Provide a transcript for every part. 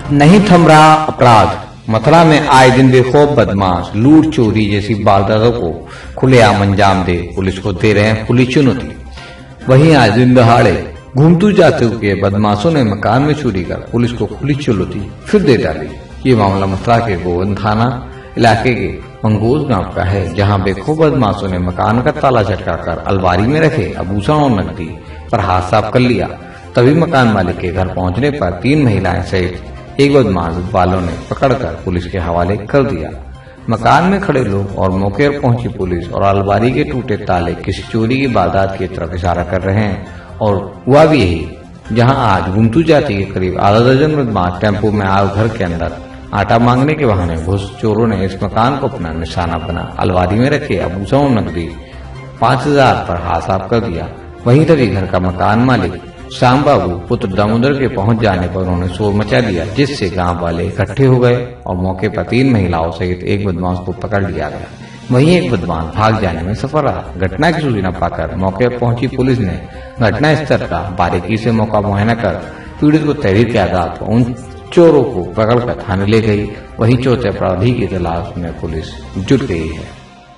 नहीं थम रहा अपराध। मथुरा में आए दिन बेखौफ बदमाश लूट चोरी जैसी वारदातों को खुलेआम अंजाम दे पुलिस को दे रहे हैं खुली चुनौती। वहीं आज दिन दहाड़े घूमतू जाते हुए बदमाशों ने मकान में चोरी कर पुलिस को खुली चुनौती फिर दे डाली। ये मामला मथुरा के गोविंद थाना इलाके के मंगोज गांव का है, जहां बेखौफ बदमाशों ने मकान का ताला झटकाकर अलमारी में रखे आभूषण और नकदी पर हाथ साफ कर लिया। तभी मकान मालिक के घर पहुंचने पर 3 महिलाएं सहित एक बदमाश वालों ने पकड़कर पुलिस के हवाले कर दिया। मकान में खड़े लोग और मौके पर पहुंची पुलिस और अलमारी के टूटे ताले किसी चोरी की वारदात की तरफ इशारा कर रहे हैं। और हुआ भी यही, जहां आज गुमतू जाति के करीब आधा दर्जन बदमाश टेम्पो में आए घर के अंदर आटा मांगने के बहाने घुस चोरों ने इस मकान को अपना निशाना बना अलमारी में रखे आभूषण और नकदी 5000 पर हाथ साफ कर दिया। वहीं तभी घर का मकान मालिक श्याम बाबू पुत्र दामोदर के पहुंच जाने पर उन्होंने शोर मचा दिया, जिससे गांव वाले इकट्ठे हो गए और मौके पर 3 महिलाओं सहित एक बदमाश को पकड़ लिया गया। वहीं एक बदमाश भाग जाने में सफल रहा। घटना की सूचना पाकर मौके पर पहुंची पुलिस ने घटना स्थल का बारीकी से मौका मुआयना कर पीड़ित को तहरीर के आधार पर उन चोरों को पकड़कर थाने ले गई। वहीं चौथे अपराधी की तलाश में पुलिस जुट गई है।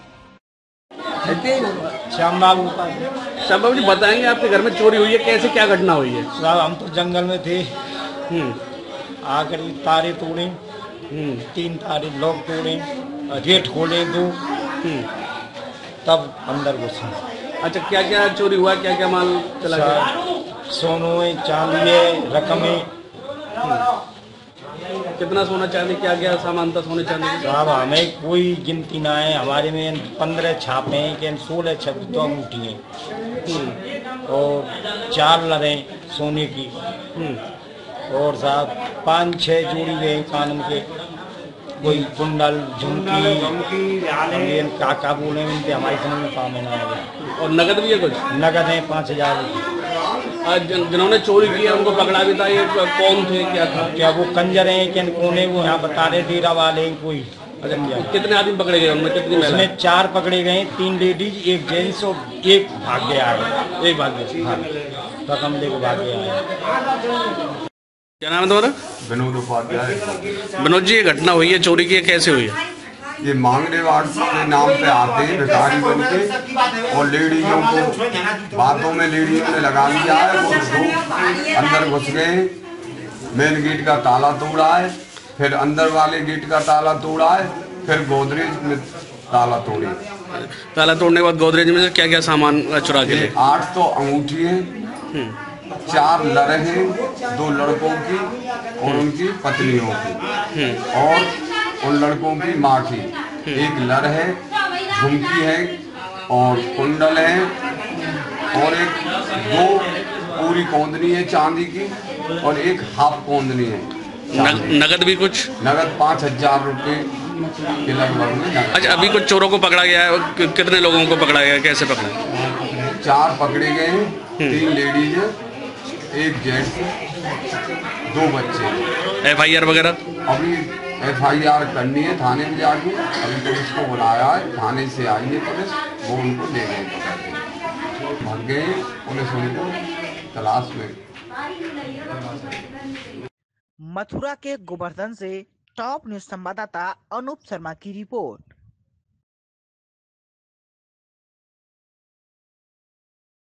श्याम बाबू जी बताएंगे आपके घर में चोरी हुई है, कैसे क्या घटना हुई है? साहब हम तो जंगल में थे, आकर तारे तोड़े, 3 तारे लोग तोड़े, गेट खोले 2, तब अंदर घुसे। अच्छा, क्या क्या चोरी हुआ, क्या क्या माल चला गया? सोने चांदी रकमें। कितना सोना चांदी, क्या क्या सामान था सोने चांदी? साहब हमें कोई गिनती ना है, हमारे में 15 छापे हैं, 16 छप तो अंगूठी हैं और 4 लड़े सोने की, और साहब 5-6 जोड़ी गए कान के, कोई कुंडल झुमकी काका बोले उनके हमारी समझ में काम ना आया। और नगद भी है कुछ? नगद है 5000। जिन्होंने चोरी की है उनको पकड़ा भी था, ये कौन थे, क्या था? क्या वो कंजर हैं क्या कौन है? वो यहाँ बता रहे डेरा वाले कोई। अच्छा, कितने आदमी पकड़े गए उनमें? कितनी महिला? उसमें 4 पकड़े गए, 3 लेडीज, 1 जेंट्स और 1 भाग गया है। 1 भाग गया। हाँ, रकम लेके भाग गया है। क्या नाम है तुम्हारा? विनोद उपाध्याय। विनोद जी, ये घटना हुई है चोरी की, कैसे हुई है? ये मांगने वाले के नाम पे आते हैं भिखारी बन के, और लेडीजों को बातों में लेडीजों ने लगा लिया है। वो 2 अंदर घुस गए, मेन गेट का ताला तोड़ा है, फिर अंदर वाले गेट का ताला तोड़ा है, फिर गोदरेज में ताला तोड़े। ताला तोड़ने के बाद गोदरेज में से क्या क्या सामान चुरा के ले? 8 तो अंगूठी है, 4 लड़े हैं, 2 लड़कों की और उनकी पत्नियों की, और उन लड़कों की माँ की 1 लड़ है, झुमकी है और कुंडल है, और 2 पूरी कौंदनी है चांदी की और 1 हाफ कौंदनी है। नगद भी कुछ? नगद 5000 रुपये के लगभग में। अच्छा, अभी कुछ चोरों को पकड़ा गया है? कितने लोगों को पकड़ा गया है, कैसे पकड़ा? 4 पकड़े गए हैं, 3 लेडीज है, 1 जेंट्स, 2 बच्चे। FIR वगैरह? अभी FIR करनी है थाने में जाके, अभी पुलिस को बुलाया है, थाने से आई है पुलिस, वो उनको ले गए पकड़ के, भाग गए, पुलिस उनको तलाश में। मथुरा के गोवर्धन से टॉप न्यूज संवाददाता अनूप शर्मा की रिपोर्ट।